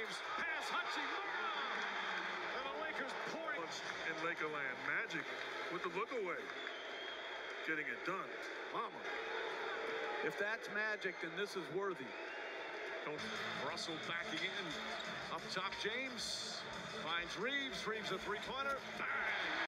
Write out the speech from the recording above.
Reeves has Hachimura. And the Lakers pouring. In Lakerland, Magic with the look away. Getting it done. Mama. If that's Magic, then this is worthy. Russell backing in. Up top, James finds Reeves. Reeves a three-pointer. Bang!